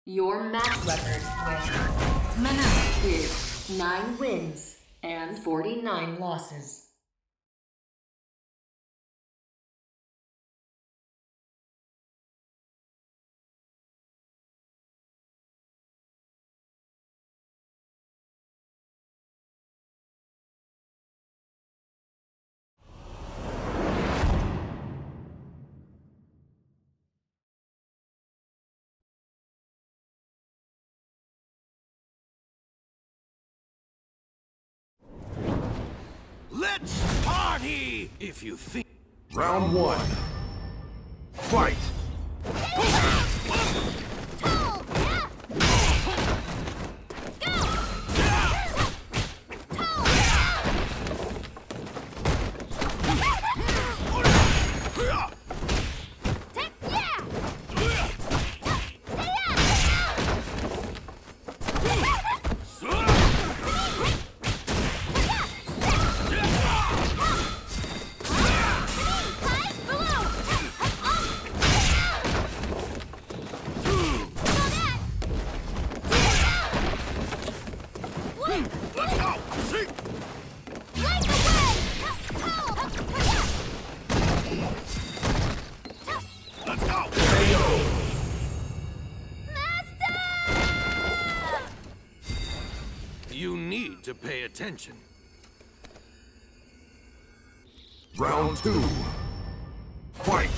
Your match record with Mana is 9 wins and 49 losses. Let's party! If you think... Round 1. Fight! You need to pay attention. Round 2. Fight!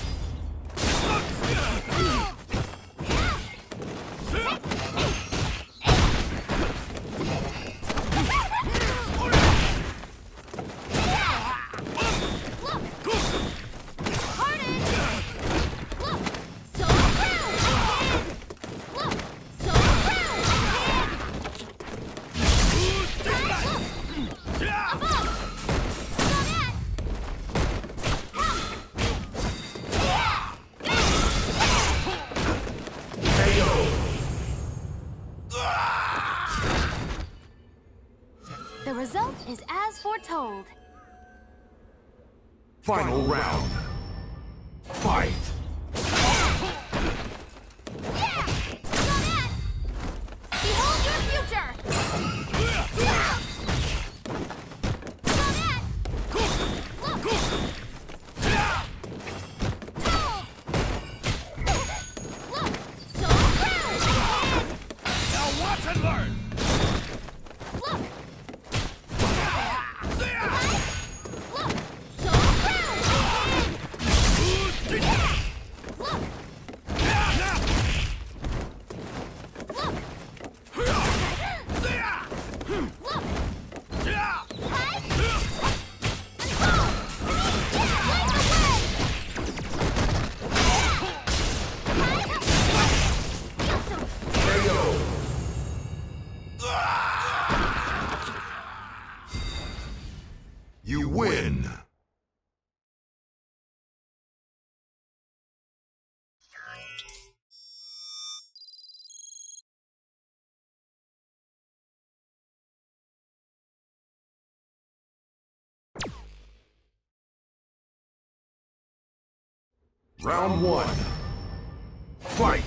The result is as foretold. Final round. Fight! Behold your future! Now watch and learn! You win! Round 1. Fight!